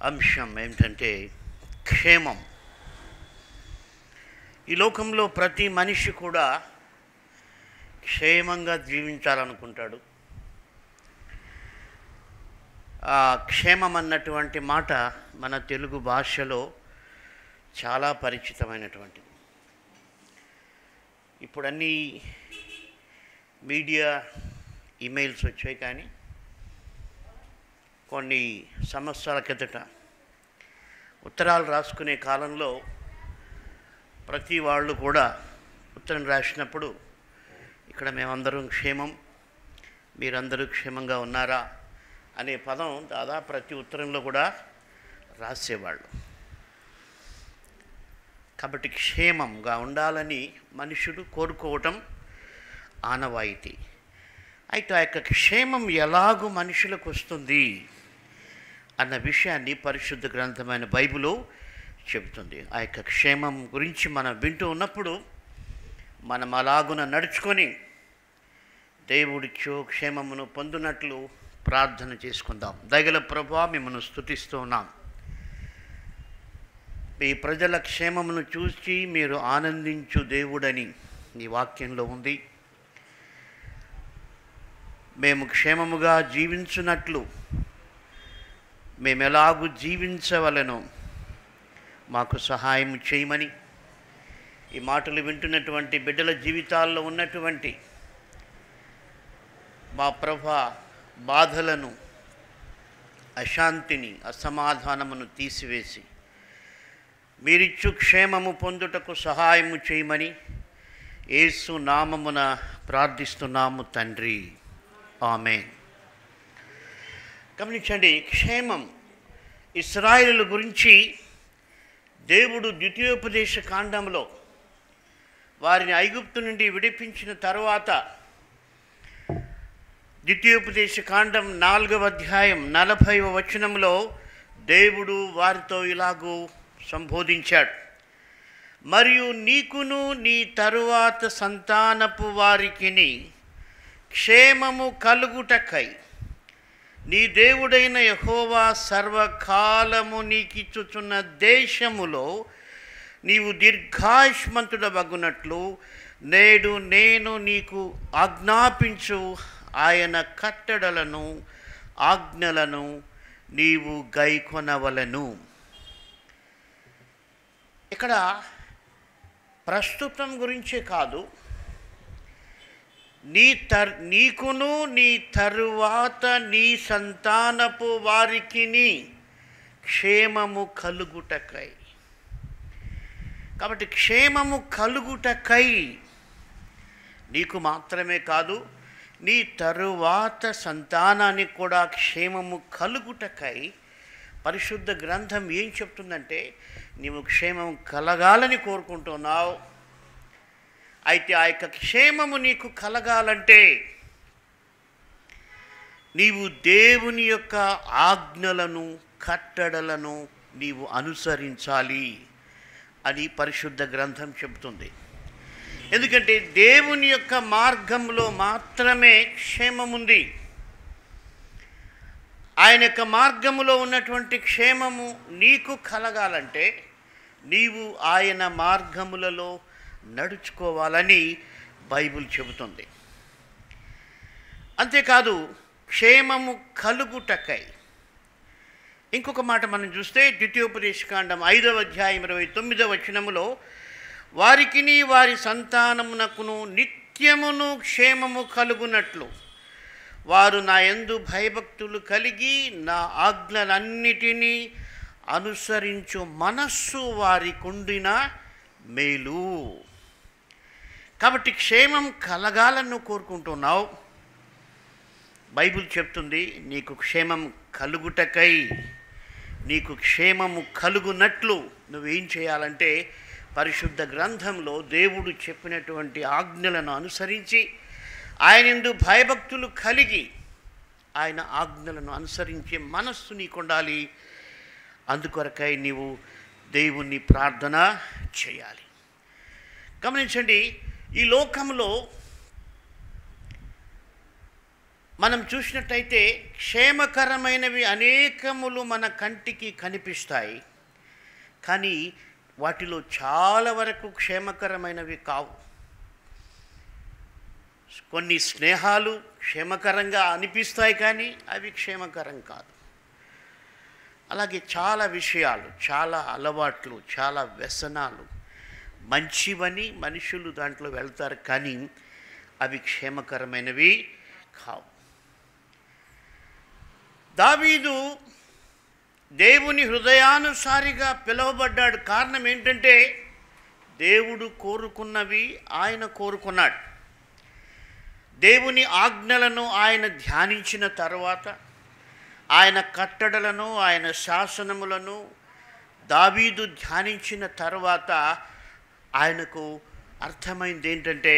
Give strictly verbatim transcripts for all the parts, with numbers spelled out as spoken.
అంశం ఏమిటంటే క్షేమం. ఈ లోకంలో ప్రతి మనిషి కూడా క్షేమంగా జీవించాలనుకుంటాడు. ఆ క్షేమం అన్నటువంటి మాట మన తెలుగు భాషలో చాలా పరిచితమైనటువంటిది. ఇప్పుడు అన్నీ మీడియా ఈమెయిల్స్ వచ్చాయి, కానీ కొన్ని సంవత్సరాల కిందట ఉత్తరాలు రాసుకునే కాలంలో ప్రతి వాళ్ళు కూడా ఉత్తరం రాసినప్పుడు ఇక్కడ మేమందరం క్షేమం, మీరందరూ క్షేమంగా ఉన్నారా అనే పదం దాదాపు ప్రతి ఉత్తరంలో కూడా రాసేవాళ్ళు. కాబట్టి క్షేమంగా ఉండాలని మనుషుడు కోరుకోవటం ఆనవాయితీ. అయితే ఆ యొక్క క్షేమం ఎలాగూ మనుషులకు వస్తుంది అన్న విషయాన్ని పరిశుద్ధ గ్రంథమైన బైబిలు చెబుతుంది. ఆ యొక్క క్షేమం గురించి మనం వింటూ ఉన్నప్పుడు మనం అలాగున నడుచుకొని దేవుడిచ్చో క్షేమమును పొందినట్లు ప్రార్థన చేసుకుందాం. దయగల ప్రభువా, మిమ్మల్ని స్తుతిస్తూ ఉన్నాం. ఈ ప్రజల క్షేమమును చూసి మీరు ఆనందించు దేవుడని నీ వాక్యంలో ఉంది. మేము క్షేమముగా జీవించున్నట్లు మేము ఎలాగూ జీవించవలెనో మాకు సహాయం చేయమని, ఈ మాటలు వింటున్నటువంటి బిడ్డల జీవితాల్లో ఉన్నటువంటి మా ప్రభా బాధలను, అశాంతిని, అసమాధానమును తీసివేసి మీరిచ్చు క్షేమము పొందుటకు సహాయము చేయమని యేసు నామమున ప్రార్థిస్తున్నాము తండ్రి, ఆమేన్. గమనించండి, క్షేమం ఇశ్రాయేలుల గురించి దేవుడు ద్వితీయోపదేశ కాండంలో వారిని ఐగుప్తు నుండి విడిపించిన తర్వాత ద్వితీయోపదేశ కాండం నాలుగవ అధ్యాయం నలభైవ వచనంలో దేవుడు వారితో ఇలాగూ సంబోధించాడు. మరియు నీకును నీ తరువాత సంతానపు వారికిని క్షేమము కలుగుటకై నీ దేవుడైన యెహోవా సర్వకాలము నీకిచ్చుచున్న దేశములో నీవు దీర్ఘాయుష్మంతుడవగునట్లు నేడు నేను నీకు ఆజ్ఞాపించు ఆయన కట్టడలను ఆజ్ఞలను నీవు గైకొనవలెను. ఇక్కడ ప్రస్తుతం గురించే కాదు, నీ తర్ నీకును నీ తరువాత నీ సంతానపు వారికిని క్షేమము కలుగుటకై. కాబట్టి క్షేమము కలుగుటకై నీకు మాత్రమే కాదు, నీ తరువాత సంతానానికి కూడా క్షేమము కలుగుటకై పరిశుద్ధ గ్రంథం ఏం చెప్తుందంటే, నీవు క్షేమం కలగాలని కోరుకుంటున్నావు. అయితే ఆ యొక్క క్షేమము నీకు కలగాలంటే నీవు దేవుని యొక్క ఆజ్ఞలను, కట్టడలను నీవు అనుసరించాలి అని పరిశుద్ధ గ్రంథం చెబుతుంది. ఎందుకంటే దేవుని యొక్క మార్గంలో మాత్రమే క్షేమముంది. ఆయన యొక్క మార్గములో ఉన్నటువంటి క్షేమము నీకు కలగాలంటే నీవు ఆయన మార్గములలో నడుచుకోవాలని బైబిల్ చెబుతుంది. అంతేకాదు, క్షేమము కలుగుటకై ఇంకొక మాట మనం చూస్తే ద్వితీయోపదేశకాండం ఐదవ అధ్యాయం ఇరవై తొమ్మిదవ వచనములో వారికిని వారి సంతానమునకును నిత్యమును క్షేమము కలుగునట్లు వారు నా యందు భయభక్తులు కలిగి నా ఆజ్ఞలన్నిటినీ అనుసరించు మనస్సు వారికుండిన మేలు. కాబట్టి క్షేమం కలగాలను కోరుకుంటున్నావు. బైబిల్ చెప్తుంది, నీకు క్షేమం కలుగుటకై, నీకు క్షేమము కలుగునట్లు నువ్వేం చేయాలంటే పరిశుద్ధ గ్రంథంలో దేవుడు చెప్పినటువంటి ఆజ్ఞలను అనుసరించి ఆయన యందు భయభక్తులు కలిగి ఆయన ఆజ్ఞలను అనుసరించే మనస్సు నీకు ఉండాలి. అందుకొరకై నీవు దేవుణ్ణి ప్రార్థన చేయాలి. గమనించండి, ఈ లోకంలో మనం చూసినట్టయితే క్షేమకరమైనవి అనేకములు మన కంటికి కనిపిస్తాయి, కానీ వాటిలో చాలా వరకు క్షేమకరమైనవి కావు. కొన్ని స్నేహాలు క్షేమకరంగా అనిపిస్తాయి, కానీ అవి క్షేమకరం కాదు. అలాగే చాలా విషయాలు, చాలా అలవాట్లు, చాలా వ్యసనాలు మంచివని మనుషులు దాంట్లో వెళ్తారు, కానీ అవి క్షేమకరమైనవి కావు. దావీదు దేవుని హృదయానుసారిగా పిలువబడ్డాడు. కారణం ఏంటంటే దేవుడు కోరుకున్నవి ఆయన కోరుకున్నాడు. దేవుని ఆజ్ఞలను ఆయన ధ్యానించిన తర్వాత, ఆయన కట్టడలను, ఆయన శాసనములను దావీదు ధ్యానించిన తర్వాత ఆయనకు అర్థమైంది ఏంటంటే,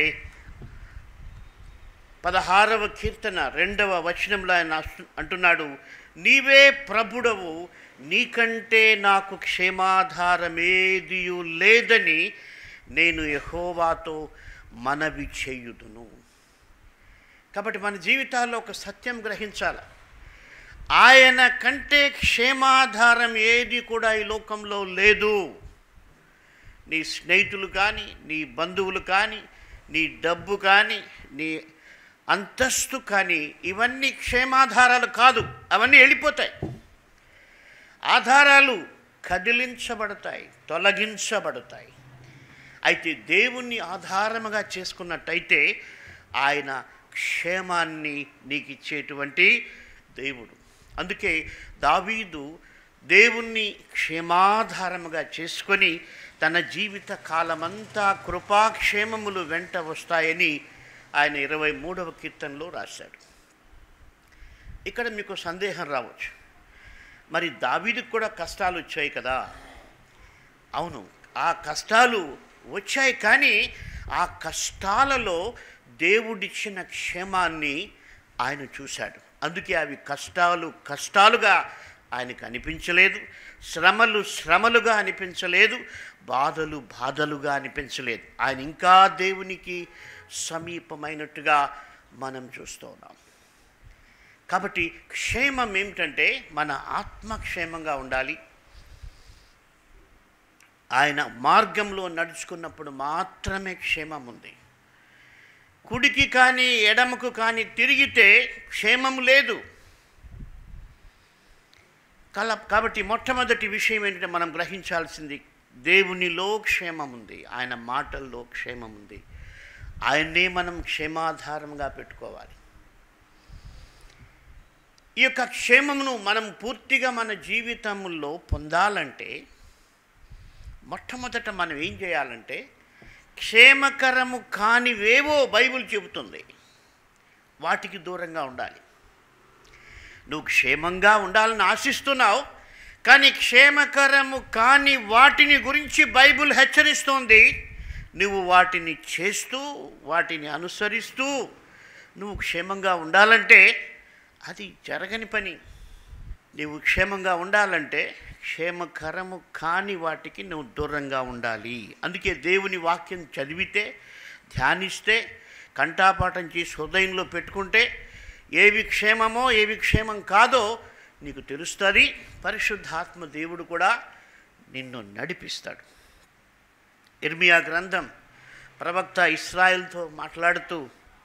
పదహారవ కీర్తన రెండవ వచనంలో ఆయన అంటున్నాడు, నీవే ప్రభుడవు, నీకంటే నాకు క్షేమాధారమేదియు లేదని నేను యెహోవాతో మనవి చేయుదును. కాబట్టి మన జీవితాల్లో ఒక సత్యం గ్రహించాలి, ఆయన కంటే క్షేమాధారం ఏది కూడా ఈ లోకంలో లేదు. నీ స్నేహితులు కానీ, నీ బంధువులు కానీ, నీ డబ్బు కానీ, నీ అంతస్తు కానీ, ఇవన్నీ క్షేమాధారాలు కాదు. అవన్నీ వెళ్ళిపోతాయి. ఆధారాలు కదిలించబడతాయి, తొలగించబడతాయి. అయితే దేవుణ్ణి ఆధారముగా చేసుకున్నట్టయితే ఆయన క్షేమాన్ని నీకు ఇచ్చేటువంటి దేవుడు. అందుకే దావీదు దేవుణ్ణి క్షేమాధారముగా చేసుకొని తన జీవిత కాలమంతా కృపాక్షేమములు వెంట వస్తాయని ఆయన ఇరవై మూడవ కీర్తనలో రాశాడు. ఇక్కడ మీకు సందేహం రావచ్చు, మరి దావీదుకు కూడా కష్టాలు వచ్చాయి కదా? అవును, ఆ కష్టాలు వచ్చాయి, కానీ ఆ కష్టాలలో దేవుడిచ్చిన క్షేమాన్ని ఆయన చూశాడు. అందుకే అవి కష్టాలు కష్టాలుగా ఆయనకు అనిపించలేదు, శ్రమలు శ్రమలుగా అనిపించలేదు, బాధలు బాధలుగా అనిపించలేదు. ఆయన ఇంకా దేవునికి సమీపమైనట్టుగా మనం చూస్తూ ఉన్నాం. కాబట్టి క్షేమం ఏమిటంటే మన ఆత్మక్షేమంగా ఉండాలి. ఆయన మార్గంలో నడుచుకున్నప్పుడు మాత్రమే క్షేమం ఉంది. కుడికి కానీ ఎడమకు కానీ తిరిగితే క్షేమం లేదు. కల కాబట్టి మొట్టమొదటి విషయం ఏంటంటే మనం గ్రహించాల్సింది, దేవునిలో క్షేమం ఉంది, ఆయన మాటల్లో క్షేమం ఉంది. ఆయన్నే మనం క్షేమాధారంగా పెట్టుకోవాలి. ఈ యొక్క క్షేమమును మనం పూర్తిగా మన జీవితంలో పొందాలంటే మొట్టమొదట మనం ఏం చేయాలంటే, క్షేమకరము కానివేవో బైబిల్ చెబుతుంది, వాటికి దూరంగా ఉండాలి. నువ్వు క్షేమంగా ఉండాలని ఆశిస్తున్నావు, కానీ క్షేమకరము కాని వాటిని గురించి బైబిల్ హెచ్చరిస్తోంది. నువ్వు వాటిని చేస్తూ, వాటిని అనుసరిస్తూ నువ్వు క్షేమంగా ఉండాలంటే అది జరగని పని. నువ్వు క్షేమంగా ఉండాలంటే క్షేమకరము కాని వాటికి నువ్వు దూరంగా ఉండాలి. అందుకే దేవుని వాక్యం చదివితే, ధ్యానిస్తే, కంఠాపాఠం చేసి హృదయంలో పెట్టుకుంటే ఏవి క్షేమమో ఏవి క్షేమం కాదో నీకు తెలుస్తుంది. పరిశుద్ధాత్మ దేవుడు కూడా నిన్ను నడిపిస్తాడు. ఇర్మియా గ్రంథం ప్రవక్త ఇశ్రాయేలుతో మాట్లాడుతూ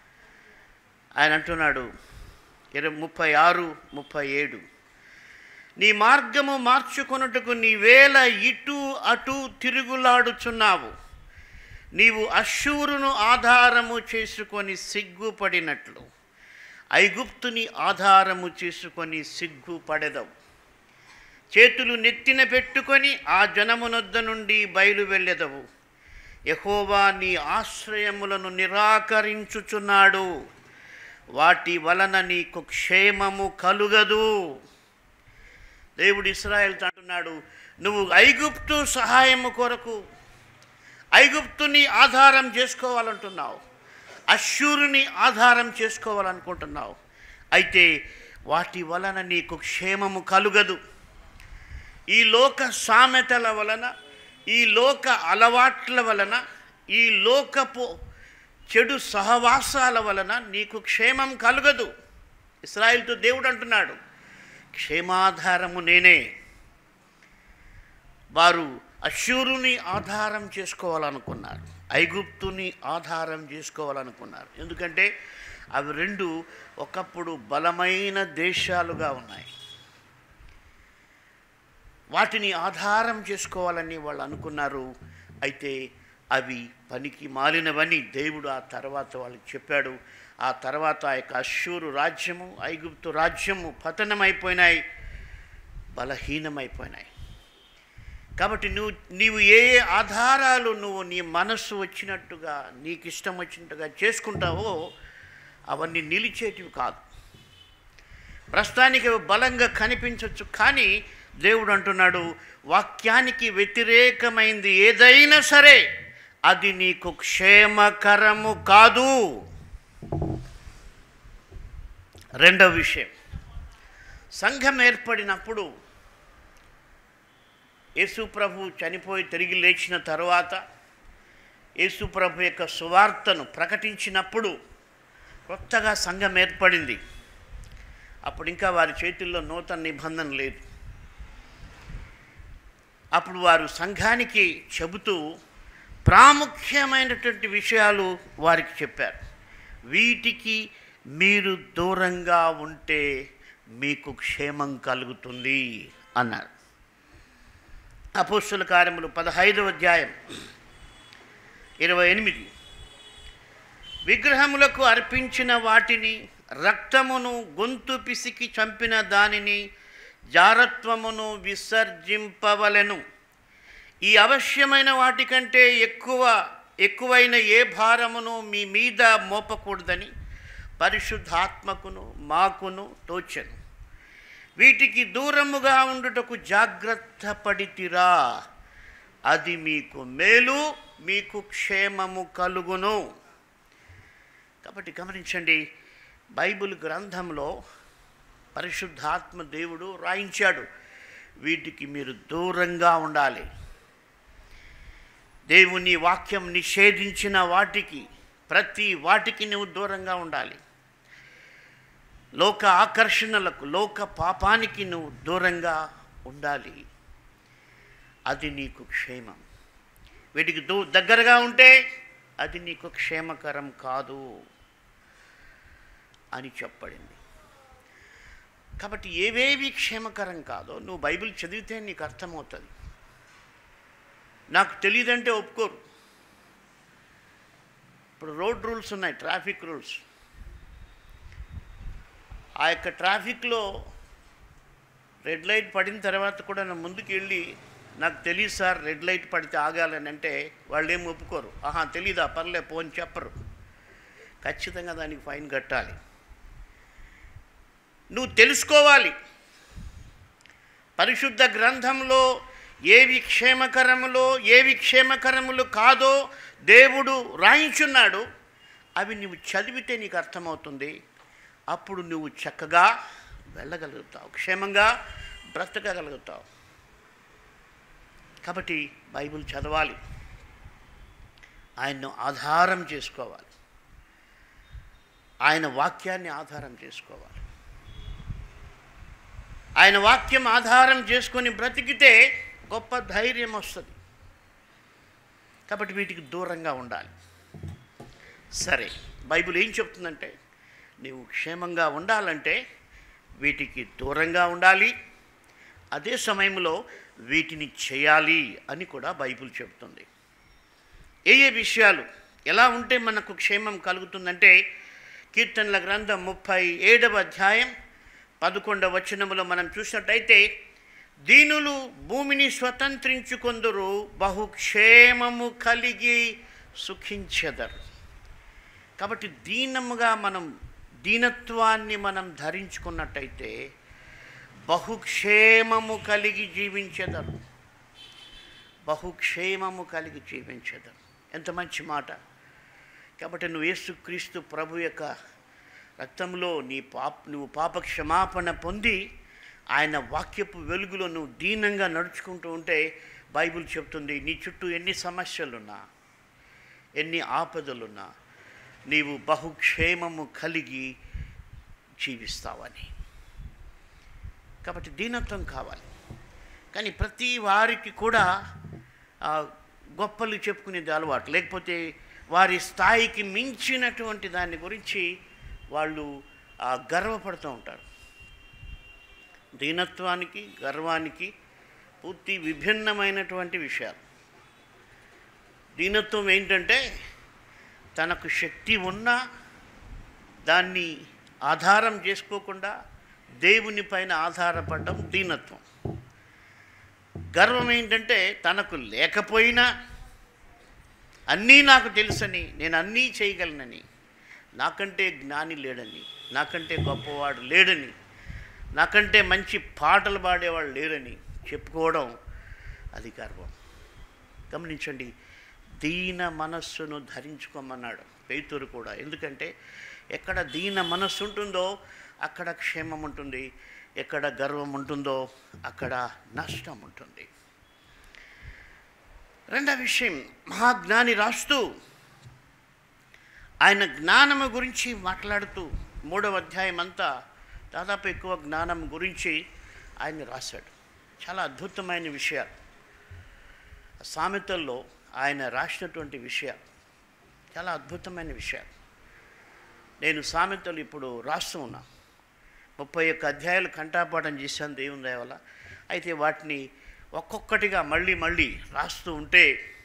ఆయన అంటున్నాడు, ఇరవై ముప్పై ఆరు ముప్పై ఏడు నీ మార్గము మార్చుకొనుటకు నీవేళ ఇటు అటు తిరుగులాడుచున్నావు. నీవు అష్షూరును ఆధారము చేసుకొని సిగ్గుపడినట్లు ఐగుప్తుని ఆధారము చేసుకొని సిగ్గుపడెదవు. చేతులు నెత్తిన పెట్టుకొని ఆ జనమునొద్ద నుండి బయలు వెళ్ళెదవు. యెహోవా నీ ఆశ్రయములను నిరాకరించుచున్నాడు, వాటి వలన నీకు క్షేమము కలుగదు. దేవుడు ఇశ్రాయేలుతో అంటున్నాడు, నువ్వు ఐగుప్తు సహాయము కొరకు ఐగుప్తుని ఆధారం చేసుకోవాలంటున్నావు, అష్షూరుని ఆధారం చేసుకోవాలనుకుంటున్నావు. అయితే వాటి వలన నీకు క్షేమము కలుగదు. ఈ లోక సామెతల వలన, ఈ లోక అలవాట్ల వలన, ఈ లోకపు చెడు సహవాసాల వలన నీకు క్షేమం కలుగదు. ఇశ్రాయేలుతో దేవుడు అంటున్నాడు, క్షేమాధారము నేనే. వారు అష్షూరుని ఆధారం చేసుకోవాలనుకున్నారు, ఐగుప్తుని ఆధారం చేసుకోవాలనుకున్నారు. ఎందుకంటే అవి రెండు ఒకప్పుడు బలమైన దేశాలుగా ఉన్నాయి. వాటిని ఆధారం చేసుకోవాలని వాళ్ళు అనుకున్నారు. అయితే అవి పనికి మాలినవని దేవుడు ఆ తర్వాత వాళ్ళకి చెప్పాడు. ఆ తర్వాత ఆ యొక్క అష్షూరు రాజ్యము, ఐగుప్తు రాజ్యము పతనమైపోయినాయి, బలహీనమైపోయినాయి. కాబట్టి నువ్వు నీవు ఏ ఏ ఆధారాలు నువ్వు నీ మనస్సు వచ్చినట్టుగా నీకు ఇష్టం వచ్చినట్టుగా చేసుకుంటావో అవన్నీ నిలిచేటివి కాదు. ప్రస్తుతానికి బలంగా కనిపించవచ్చు, కానీ దేవుడు అంటున్నాడు, వాక్యానికి వ్యతిరేకమైంది ఏదైనా సరే అది నీకు క్షేమకరము కాదు. రెండవ విషయం, సంఘం ఏర్పడినప్పుడు యేసు ప్రభు చనిపోయి తిరిగి లేచిన తరువాత యేసు ప్రభు యొక్క సువార్తను ప్రకటించినప్పుడు కొత్తగా సంఘం ఏర్పడింది. అప్పుడు ఇంకా వారి చేతుల్లో నూతన నిబంధన లేదు. అప్పుడు వారు సంఘానికి చెబుతూ ప్రాముఖ్యమైనటువంటి విషయాలు వారికి చెప్పారు. వీటికి మీరు దూరంగా ఉంటే మీకు క్షేమం కలుగుతుంది అన్నారు. అపోస్తుల కార్యములు పదహైదవ అధ్యాయం ఇరవై ఎనిమిది, విగ్రహములకు అర్పించిన వాటిని, రక్తమును, గొంతు పిసికి చంపిన దానిని, జారత్వమును విసర్జింపవలెను. ఈ అవశ్యమైన వాటికంటే ఎక్కువ ఎక్కువైన ఏ భారమును మీ మీద మోపకూడదని పరిశుద్ధాత్మకును మాకును తోచెను. వీటికి దూరముగా ఉండుటకు జాగ్రత్త పడితిరా, అది మీకు మేలు, మీకు క్షేమము కలుగును. కాబట్టి గమనించండి, బైబిల్ గ్రంథంలో పరిశుద్ధాత్మ దేవుడు రాయించాడు, వీటికి మీరు దూరంగా ఉండాలి. దేవుని వాక్యం నిషేధించిన వాటికి, ప్రతి వాటికి నువ్వు దూరంగా ఉండాలి. లోక ఆకర్షణలకు, లోక పాపానికి నువ్వు దూరంగా ఉండాలి. అది నీకు క్షేమం. వీటికి దూ దగ్గరగా ఉంటే అది నీకు క్షేమకరం కాదు అని చెప్పబడింది. కాబట్టి ఏవేవి క్షేమకరం కాదో నువ్వు బైబిల్ చదివితే నీకు అర్థమవుతుంది. నాకు తెలియదంటే ఒప్పుకోరు. ఇప్పుడు రోడ్ రూల్స్ ఉన్నాయి, ట్రాఫిక్ రూల్స్. ఆ యొక్క ట్రాఫిక్లో రెడ్ లైట్ పడిన తర్వాత కూడా నేను ముందుకు వెళ్ళి, నాకు తెలియదు సార్ రెడ్ లైట్ పడితే ఆగాలని అంటే వాళ్ళు ఏం ఒప్పుకోరు. ఆహా తెలీదా, పర్లే పోని చెప్పరు. ఖచ్చితంగా దానికి ఫైన్ కట్టాలి. నువ్వు తెలుసుకోవాలి, పరిశుద్ధ గ్రంథంలో ఏవి క్షేమకరములో ఏవి క్షేమకరములు కాదో దేవుడు రాయించున్నాడు. అవి నువ్వు చదివితే నీకు అర్థమవుతుంది. అప్పుడు నువ్వు చక్కగా వెళ్ళగలుగుతావు, క్షేమంగా బ్రతకగలుగుతావు. కాబట్టి బైబిల్ చదవాలి, ఆయన్ను ఆధారం చేసుకోవాలి, ఆయన వాక్యాన్ని ఆధారం చేసుకోవాలి. ఆయన వాక్యం ఆధారం చేసుకొని బ్రతికితే గొప్ప ధైర్యం వస్తుంది. కాబట్టి వీటికి దూరంగా ఉండాలి. సరే, బైబిల్ ఏం చెప్తుందంటే నీవు క్షేమంగా ఉండాలంటే వీటికి దూరంగా ఉండాలి, అదే సమయంలో వీటిని చేయాలి అని కూడా బైబిల్ చెప్తుంది. ఏ ఏ విషయాలు ఎలా ఉంటే మనకు క్షేమం కలుగుతుందంటే కీర్తనల గ్రంథం ముప్పై ఏడవ అధ్యాయం పదకొండవ వచనములో మనం చూసినట్టయితే, దీనులు భూమిని స్వతంత్రించుకొందురు, బహుక్షేమము కలిగి సుఖించెదరు. కాబట్టి దీనముగా మనం దీనత్వాన్ని మనం ధరించుకున్నట్టయితే బహుక్షేమము కలిగి జీవించెదరు, బహుక్షేమము కలిగి జీవించెదరు. ఎంత మంచి మాట. కాబట్టి నువ్వు యేసుక్రీస్తు ప్రభు యొక్క రక్తంలో నీ పాప నువ్వు పాప క్షమాపణ పొంది ఆయన వాక్యపు వెలుగులో నువ్వు దీనంగా నడుచుకుంటూ ఉంటే బైబిల్ చెప్తుంది, నీ చుట్టూ ఎన్ని సమస్యలున్నా, ఎన్ని ఆపదలున్నా నీవు బహుక్షేమము కలిగి జీవిస్తావని. కాబట్టి దీనత్వం కావాలి. కానీ ప్రతి వారికి కూడా గొప్పలు చెప్పుకునేది అలవాటు, లేకపోతే వారి స్థాయికి మించినటువంటి దాని గురించి వాళ్ళు గర్వపడుతూ ఉంటారు. దీనత్వానికి గర్వానికి పూర్తి విభిన్నమైనటువంటి విషయాలు. దీనత్వం ఏంటంటే తనకు శక్తి ఉన్నా దాన్ని ఆధారం చేసుకోకుండా దేవుని పైన ఆధారపడడం దీనత్వం. గర్వం ఏంటంటే తనకు లేకపోయినా అన్నీ నాకు తెలుసని, నేను అన్నీ చేయగలనని, నాకంటే జ్ఞాని లేడని, నాకంటే గొప్పవాడు లేడని, నాకంటే మంచి పాటలు పాడేవాడు లేరని చెప్పుకోవడం అది గర్వం. గమనించండి, దీన మనస్సును ధరించుకోమన్నాడు పేతురు కూడా. ఎందుకంటే ఎక్కడ దీన మనస్సు ఉంటుందో అక్కడ క్షేమం ఉంటుంది, ఎక్కడ గర్వం ఉంటుందో అక్కడ నష్టం ఉంటుంది. రెండవ విషయం, మహాజ్ఞాని రాస్తూ ఆయన జ్ఞానము గురించి మాట్లాడుతూ మూడవ అధ్యాయం అంతా దాదాపు ఎక్కువ జ్ఞానం గురించి ఆయన రాశాడు. చాలా అద్భుతమైన విషయాలు సామెతల్లో ఆయన రాసినటువంటి విషయాలు, చాలా అద్భుతమైన విషయాలు. నేను సామెతలు ఇప్పుడు రాస్తూ ఉన్నా, ముప్పై ఒక్క అధ్యాయాలు కంఠాపాఠం చేశాను దేవుని దయ వల్ల. అయితే వాటిని ఒక్కొక్కటిగా మళ్ళీ మళ్ళీ రాస్తూ ఉంటే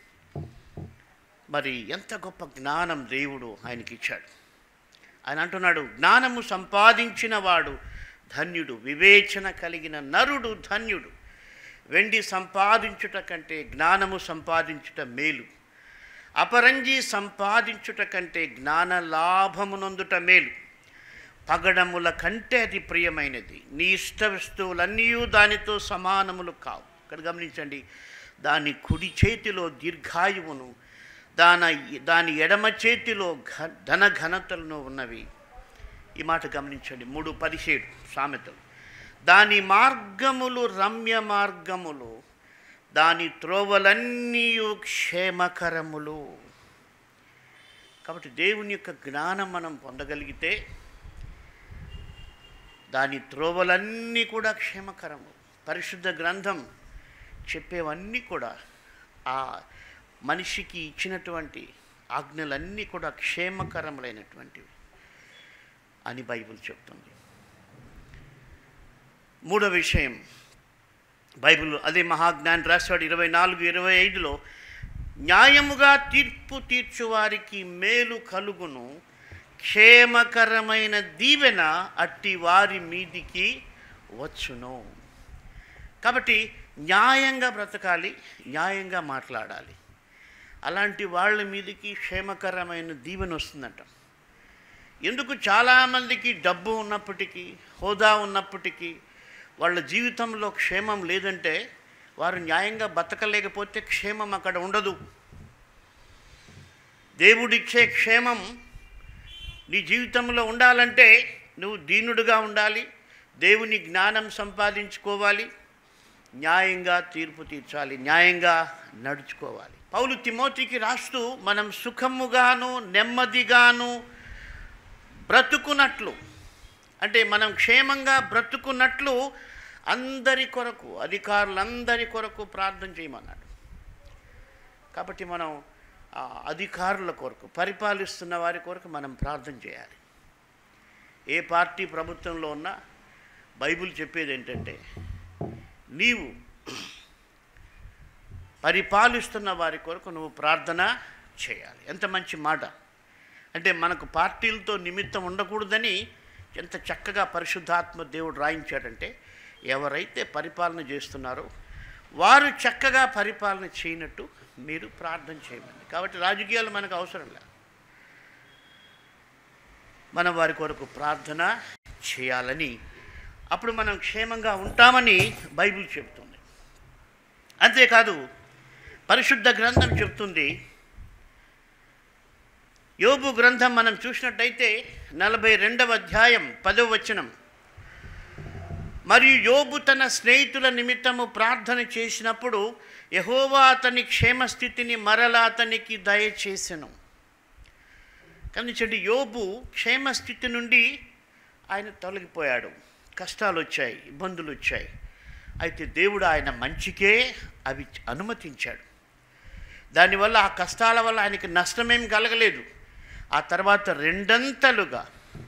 మరి ఎంత గొప్ప జ్ఞానం దేవుడు ఆయనకి ఇచ్చాడు. ఆయన అంటున్నాడు, జ్ఞానము సంపాదించిన వాడు ధన్యుడు, వివేచన కలిగిన నరుడు ధన్యుడు. వెండి సంపాదించుట కంటే జ్ఞానము సంపాదించుట మేలు, అపరంజి సంపాదించుట కంటే జ్ఞాన లాభమునందుట మేలు. పగడముల కంటే అది ప్రియమైనది, నీ ఇష్ట వస్తువులన్నీ దానితో సమానములు కావు. ఇక్కడ గమనించండి, దాని కుడి చేతిలో దీర్ఘాయువును, దాని దాని ఎడమ చేతిలో ఘ ధన ఘనతలను ఉన్నవి. ఈ మాట గమనించండి, మూడు పదిహేడు సామెతలు. దాని మార్గములు రమ్య మార్గములు, దాని త్రోవలన్నీ క్షేమకరములు. కాబట్టి దేవుని యొక్క జ్ఞానం మనం పొందగలిగితే దాని త్రోవలన్నీ కూడా క్షేమకరము. పరిశుద్ధ గ్రంథం చెప్పేవన్నీ కూడా ఆ మనిషికి ఇచ్చినటువంటి ఆజ్ఞలన్నీ కూడా క్షేమకరములైనటువంటివి అని బైబిల్ చెప్తుంది. మూడో విషయం, బైబిల్ అదే మహాజ్ఞాని రాశాడు ఇరవై నాలుగు ఇరవై ఐదులో, న్యాయముగా తీర్పు తీర్చువారికి మేలు కలుగును, క్షేమకరమైన దీవెన అట్టి వారి మీదికి వచ్చును. కాబట్టి న్యాయంగా బ్రతకాలి, న్యాయంగా మాట్లాడాలి. అలాంటి వాళ్ళ మీదకి క్షేమకరమైన దీవెన వస్తుందంట. ఎందుకు చాలామందికి డబ్బు ఉన్నప్పటికీ, హోదా ఉన్నప్పటికీ వాళ్ళ జీవితంలో క్షేమం లేదంటే వారు న్యాయంగా బతకలేకపోతే క్షేమం అక్కడ ఉండదు. దేవుడిచ్చే క్షేమం నీ జీవితంలో ఉండాలంటే నువ్వు దీనుడుగా ఉండాలి, దేవుని జ్ఞానం సంపాదించుకోవాలి, న్యాయంగా తీర్పు తీర్చాలి, న్యాయంగా నడుచుకోవాలి. పౌలు తిమోతికి రాస్తూ మనం సుఖముగాను నెమ్మదిగాను బ్రతుకున్నట్లు, అంటే మనం క్షేమంగా బ్రతుకున్నట్లు అందరి కొరకు, అధికారులందరి కొరకు ప్రార్థన చేయమన్నాడు. కాబట్టి మనం అధికారుల కొరకు, పరిపాలిస్తున్న వారి కొరకు మనం ప్రార్థన చేయాలి. ఏ పార్టీ ప్రభుత్వంలో ఉన్నా బైబిల్ చెప్పేది ఏంటంటే నీవు పరిపాలిస్తున్న వారి కొరకు నువ్వు ప్రార్థన చేయాలి. ఎంత మంచి మాట! అంటే మనకు పార్టీలతో నిమిత్తం ఉండకూడదని ఎంత చక్కగా పరిశుద్ధాత్మ దేవుడు రాయించాడంటే, ఎవరైతే పరిపాలన చేస్తున్నారో వారు చక్కగా పరిపాలన చేయనట్టు మీరు ప్రార్థన చేయమని. కాబట్టి రాజకీయాలు మనకు అవసరం లేదు, మనం వారి కొరకు ప్రార్థన చేయాలని, అప్పుడు మనం క్షేమంగా ఉంటామని బైబిల్ చెప్తుంది. అంతేకాదు పరిశుద్ధ గ్రంథం చెప్తుంది. యోబు గ్రంథం మనం చూసినట్టయితే నలభై రెండవ అధ్యాయం పదవ వచనం, మరియు యోబు తన స్నేహితుల నిమిత్తము ప్రార్థన చేసినప్పుడు యెహోవా అతని క్షేమస్థితిని మరలా అతనికి దయచేసెను. గమనించండి, యోబు క్షేమస్థితి నుండి ఆయన తొలగిపోయాడు, కష్టాలు వచ్చాయి, ఇబ్బందులు వచ్చాయి. అయితే దేవుడు ఆయన మంచికే అవి అనుమతించాడు. దానివల్ల ఆ కష్టాల వల్ల ఆయనకి నష్టమేం కలగలేదు. ఆ తర్వాత రెండంతలుగా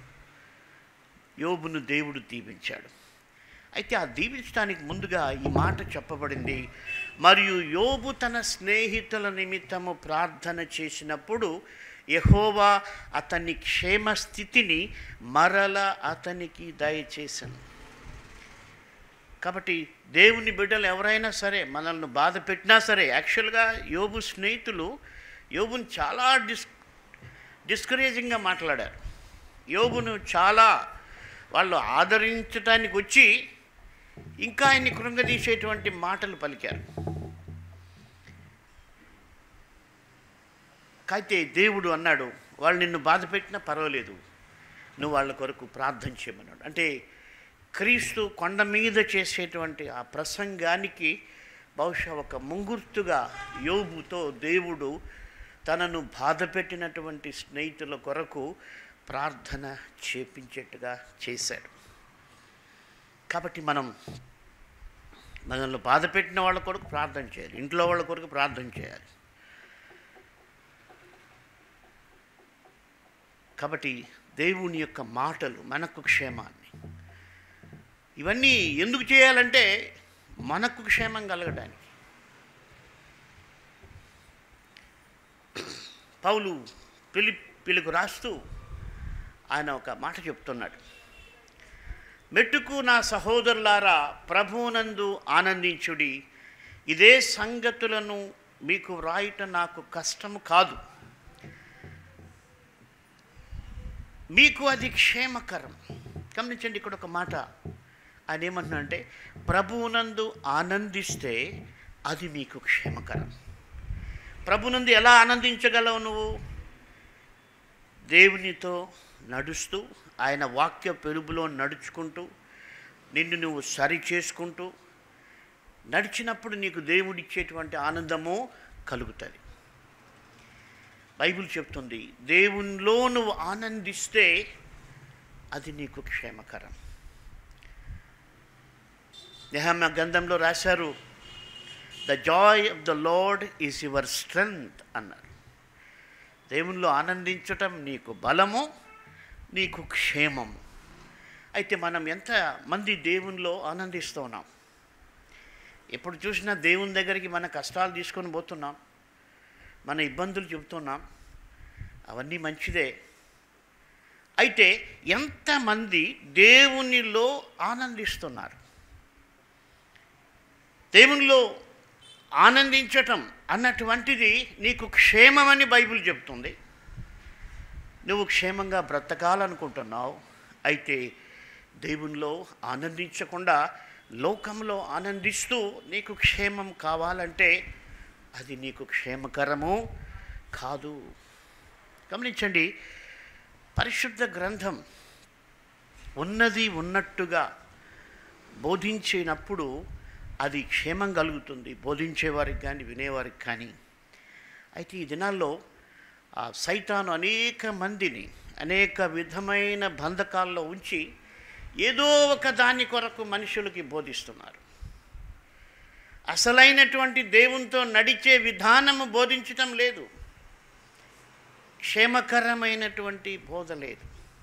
యోబును దేవుడు దీవించాడు. అయితే ఆ దీవించడానికి ముందుగా ఈ మాట చెప్పబడింది, మరియు యోబు తన స్నేహితుల నిమిత్తము ప్రార్థన చేసినప్పుడు యెహోవా అతని క్షేమస్థితిని మరల అతనికి దయచేశాను. కాబట్టి దేవుని బిడ్డలు ఎవరైనా సరే మనల్ని బాధ పెట్టినా సరే, యాక్చువల్గా యోబు స్నేహితులు యోబును చాలా డిస్ డిస్కరేజింగ్గా మాట్లాడారు. యోబును చాలా వాళ్ళు ఆదరించడానికి వచ్చి ఇంకా ఆయన్ని కృంగదీసేటువంటి మాటలు పలికారు. అయితే దేవుడు అన్నాడు, వాళ్ళు నిన్ను బాధ పెట్టినా పర్వాలేదు, నువ్వు వాళ్ళ కొరకు ప్రార్థన చేయమన్నాడు. అంటే క్రీస్తు కొండ మీద చేసేటువంటి ఆ ప్రసంగానికి బహుశా ఒక ముంగుర్తుగా యోబుతో దేవుడు తనను బాధ పెట్టినటువంటి స్నేహితుల కొరకు ప్రార్థన చేపించేట్టుగా చేశాడు. కాబట్టి మనం మనల్ని బాధ పెట్టిన వాళ్ళ కొరకు ప్రార్థన చేయాలి, ఇంట్లో వాళ్ళ కొరకు ప్రార్థన చేయాలి. కాబట్టి దేవుని యొక్క మాటలు మనకు క్షేమాన్ని, ఇవన్నీ ఎందుకు చేయాలంటే మనకు క్షేమం కలగడానికి. పౌలు ఫిలిప్పీలకు రాస్తూ ఆయన ఒక మాట చెప్తున్నాడు, మెట్టుకు నా సహోదరులారా ప్రభువునందు ఆనందించుడి, ఇదే సంగతులను మీకు వ్రాయుట నాకు కష్టము కాదు, మీకు అది క్షేమకరం. గమనించండి, ఇక్కడ ఒక మాట ఆయన ఏమంటున్నా అంటే, ప్రభువునందు ఆనందిస్తే అది మీకు క్షేమకరం. ప్రభువునందు ఎలా ఆనందించగలవు నువ్వు? దేవునితో నడుస్తూ, ఆయన వాక్య పెలుబులో నడుచుకుంటూ, నిన్ను నువ్వు సరి చేసుకుంటూ నడిచినప్పుడు నీకు దేవుడిచ్చేటువంటి ఆనందము కలుగుతుంది. బైబిల్ చెప్తుంది, దేవునిలో నువ్వు ఆనందిస్తే అది నీకు క్షేమకరం. నెహెమ్యా గ్రంథంలో రాశారు, the joy of the Lord is your strength అన్నారు. దేవునిలో ఆనందించటం నీకు బలము, నీకు క్షేమము. అయితే మనం ఎంతమంది దేవునిలో ఆనందిస్తున్నాం? ఎప్పుడు చూసినా దేవుని దగ్గరికి మన కష్టాలు తీసుకొని పోతున్నాం, మన ఇబ్బందులు చెబుతున్నాం, అవన్నీ మంచిదే. అయితే ఎంతమంది దేవునిలో ఆనందిస్తున్నారు? దేవునిలో ఆనందించటం అన్నటువంటిది నీకు క్షేమమని బైబిల్ చెప్తుంది. నువ్వు క్షేమంగా బ్రతకాలనుకుంటున్నావు, అయితే దేవునిలో ఆనందించకుండా లోకంలో ఆనందిస్తూ నీకు క్షేమం కావాలంటే అది నీకు క్షేమకరము కాదు. గమనించండి, పరిశుద్ధ గ్రంథం ఉన్నది ఉన్నట్టుగా బోధించినప్పుడు అది క్షేమం కలుగుతుంది, బోధించేవారికి కానీ వినేవారికి కానీ. అయితే ఈ దినాల్లో సైతాను అనేక మందిని అనేక విధమైన బంధకాల్లో ఉంచి ఏదో ఒక దాని కొరకు మనుషులకి బోధిస్తున్నారు. అసలైనటువంటి దేవునితో నడిచే విధానము బోధించటం లేదు, క్షేమకరమైనటువంటి బోధ లేదు.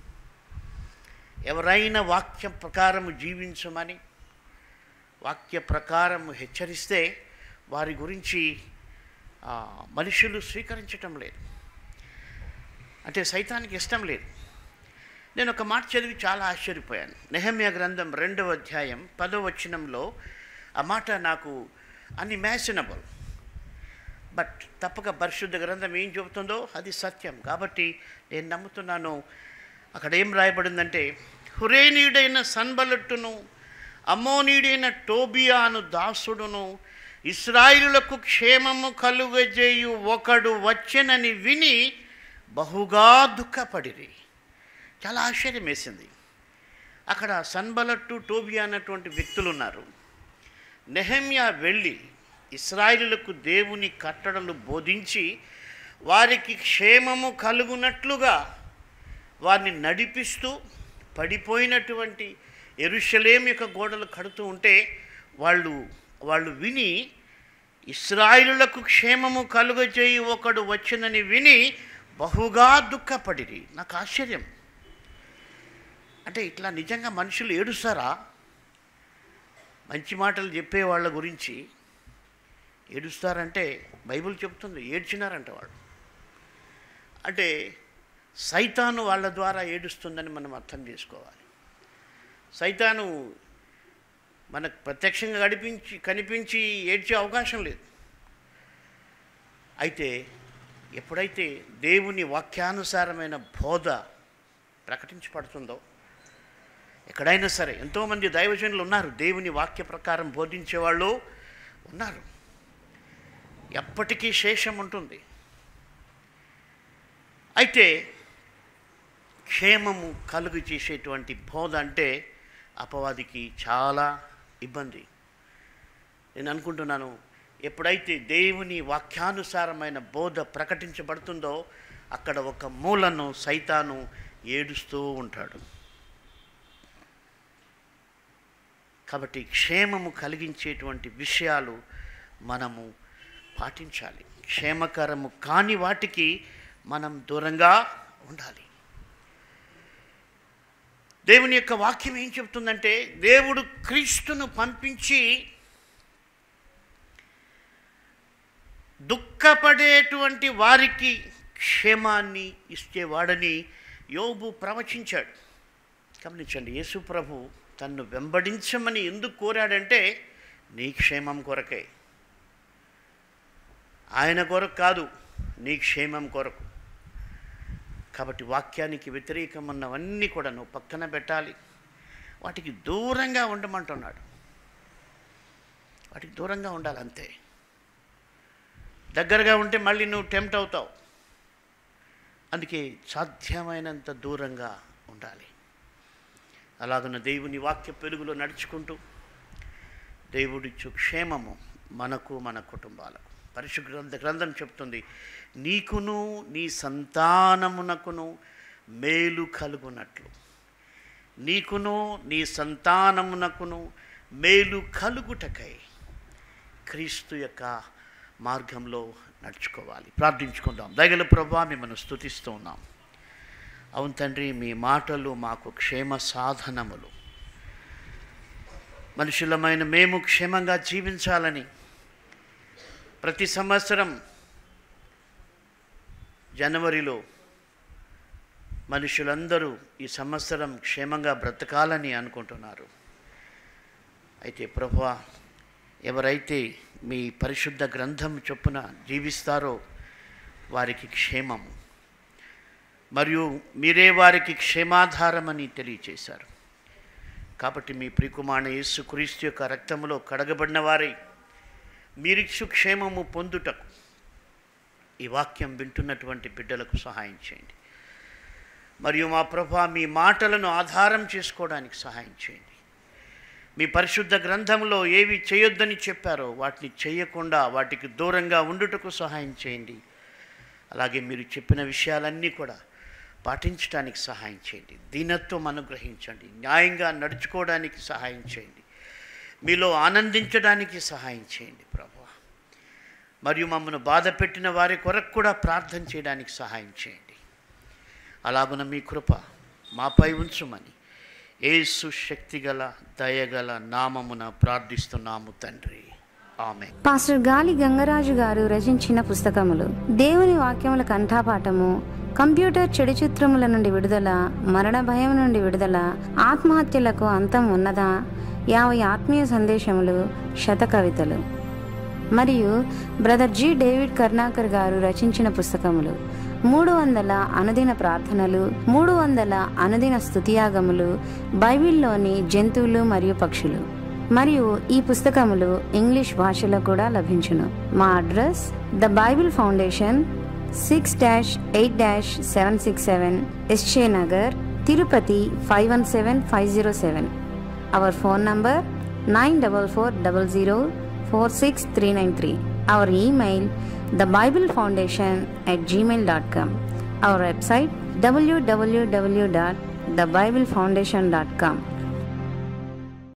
ఎవరైనా వాక్య ప్రకారము జీవించమని వాక్య ప్రకారము హెచ్చరిస్తే వారి గురించి మనుషులు స్వీకరించటం లేదు. అంటే సైతానికి ఇష్టం లేదు. నేను ఒక మాట చదివి చాలా ఆశ్చర్యపోయాను. నెహెమ్యా గ్రంథం రెండవ అధ్యాయం పదవ వచనంలో ఆ మాట నాకు అన్ఇమాజినబుల్, బట్ తప్పక పరిశుద్ధ గ్రంథం ఏం చెబుతుందో అది సత్యం కాబట్టి నేను నమ్ముతున్నాను. అక్కడ ఏం రాయబడిందంటే, హురేనీయుడైన సన్బలట్టును అమ్మోనీయుడైన టోబియాను దాసుడును ఇశ్రాయేలులకు క్షేమము కలుగజేయు ఒకడు వచ్చెనని విని బహుగా దుఃఖపడిరి. చాలా ఆశ్చర్యం వేసింది. అక్కడ సన్బలట్టు, టోబియా అన్నటువంటి వ్యక్తులు ఉన్నారు. నెహెమ్యా వెళ్ళి ఇశ్రాయేలులకు దేవుని కట్టడలు బోధించి వారికి క్షేమము కలుగునట్లుగా వారిని నడిపిస్తూ పడిపోయినటువంటి యెరూషలేము యొక్క గోడలు కడుతూ ఉంటే వాళ్ళు వాళ్ళు విని ఇశ్రాయేలులకు క్షేమము కలుగజేయి ఒకడు వచ్చునని విని బహుగా దుఃఖపడిరి. నాకు ఆశ్చర్యం. అంటే ఇట్లా నిజంగా మనుషులు ఏడుస్తారా? మంచి మాటలు చెప్పే వాళ్ళ గురించి ఏడుస్తారంటే బైబిల్ చెప్తుంది ఏడ్చినారంట వాళ్ళు. అంటే సైతాను వాళ్ళ ద్వారా ఏడుస్తుందని మనం అర్థం చేసుకోవాలి. సైతాను మనకు ప్రత్యక్షంగా గడిపించి కనిపించి ఏడ్చే అవకాశం లేదు. అయితే ఎప్పుడైతే దేవుని వాక్యానుసారమైన బోధ ప్రకటించబడుతుందో, ఎక్కడైనా సరే ఎంతోమంది దైవజనులు ఉన్నారు, దేవుని వాక్య ప్రకారం బోధించేవాళ్ళు ఉన్నారు. ఎప్పటికీ శేషం ఉంటుంది. అయితే క్షేమము కలుగు చేసేటువంటి బోధ అంటే అపవాదికి చాలా ఇబ్బంది. నేను అనుకుంటున్నాను, ఎప్పుడైతే దేవుని వాక్యానుసారమైన బోధ ప్రకటించబడుతుందో అక్కడ ఒక మూలను సైతాను ఏడుస్తూ ఉంటాడు. కాబట్టి క్షేమము కలిగించేటువంటి విషయాలు మనము పాటించాలి. క్షేమకరము కాని వాటికి మనం దూరంగా ఉండాలి. దేవుని యొక్క వాక్యం ఏం చెప్తుందంటే, దేవుడు క్రీస్తును పంపించి దుఃఖపడేటువంటి వారికి క్షేమాన్ని ఇచ్చేవాడని యోబు ప్రవచించాడు. గమనించండి, యేసు ప్రభు తన్ను వెంబడించమని ఎందుకు కోరాడంటే నీ క్షేమం కొరకే. ఆయన కొరకు కాదు, నీ క్షేమం కొరకు. కాబట్టి వాక్యానికి వ్యతిరేకమన్నవన్నీ కూడా నువ్వు పక్కన పెట్టాలి. వాటికి దూరంగా ఉండమంటున్నాడు. వాటికి దూరంగా ఉండాలి, అంతే. దగ్గరగా ఉంటే మళ్ళీ నువ్వు టెంప్ట్ అవుతావు. అందుకే సాధ్యమైనంత దూరంగా ఉండాలి. అలాగన్న దేవుని వాక్య పెరుగులో నడుచుకుంటూ దేవుడిచ్చు క్షేమము మనకు మన కుటుంబాలకు. పరిశుద్ధ గ్రంథ గ్రంథం చెప్తుంది, నీకును నీ సంతానమునకును మేలు కలుగునట్లు, నీకును నీ సంతానమునకును మేలు కలుగుటకై క్రీస్తు యొక్క మార్గంలో నడుచుకోవాలి. ప్రార్థించుకుందాం. దయగల ప్రభువా, మిమ్మల్ని స్తుతిస్తూ ఉన్నాం. అవును తండ్రి, మీ మాటలు మాకు క్షేమ సాధనములు. మనుషులమైన మేము క్షేమంగా జీవించాలని ప్రతి సంవత్సరం జనవరిలో మనుషులందరూ ఈ సంవత్సరం క్షేమంగా బ్రతకాలని అనుకుంటున్నారు. అయితే ప్రభువా, ఎవరైతే మీ పరిశుద్ధ గ్రంథం చొప్పున జీవిస్తారో వారికి క్షేమము, మరియు మీరే వారికి క్షేమాధారమని తెలియచేశారు. కాబట్టి మీ ప్రియకుమారుని యేసుక్రీస్తు యొక్క రక్తములో కడగబడిన వారై మీరిచ్చు క్షేమము పొందుటకు ఈ వాక్యం వింటున్నటువంటి బిడ్డలకు సహాయం చేయండి. మరియు మా ప్రభువా, మీ మాటలను ఆధారం చేసుకోవడానికి సహాయం చేయండి. మీ పరిశుద్ధ గ్రంథంలో ఏవి చేయొద్దని చెప్పారో వాటిని చేయకుండా వాటికి దూరంగా ఉండుటకు సహాయం చేయండి. అలాగే మీరు చెప్పిన విషయాలన్నీ కూడా పాటించడానికి సహాయం చేయండి. దీనత్వం అనుగ్రహించండి. న్యాయంగా నడుచుకోవడానికి సహాయం చేయండి. మీలో ఆనందించడానికి సహాయం చేయండి ప్రభువా. మరియు మమ్మల్ని బాధ పెట్టిన వారి కొరకు కూడా ప్రార్థన చేయడానికి సహాయం చేయండి. అలాగున మీ కృప మాపై ఉంచుమని యేసు శక్తిగల దయగల నామమున ప్రార్థిస్తున్నాము తండ్రి, ఆమేన్. పాస్టర్ గాలి గంగరాజు గారు రచించిన పుస్తకములు: దేవుని వాక్యముల కంఠాపాఠము, కంప్యూటర్ చెడు చిత్రముల నుండి విడుదల, మరణ భయం నుండి విడుదల, ఆత్మహత్యలకు అంతం ఉన్నదా, యాభై ఆత్మీయ సందేశములు, శత కవితలు. మరియు బ్రదర్ జి డేవిడ్ కర్ణాకర్ గారు రచించిన పుస్తకములు: మూడు వందల అనుదిన ప్రార్థనలు, మూడు వందల అనుదిన స్తుతియాగములు, బైబిల్లోని జంతువులు మరియు పక్షులు. మరియు ఈ పుస్తకములు ఇంగ్లీష్ భాషలో కూడా లభించును. మా address: the Bible Foundation, six dash eight dash seven six seven SJ Nagar, Tirupati five one seven five zero seven. Our phone number nine double four double zero four six three nine three. Our email the bible foundation at gmail dot com. Our website w w w dot the Bible Foundation dot com.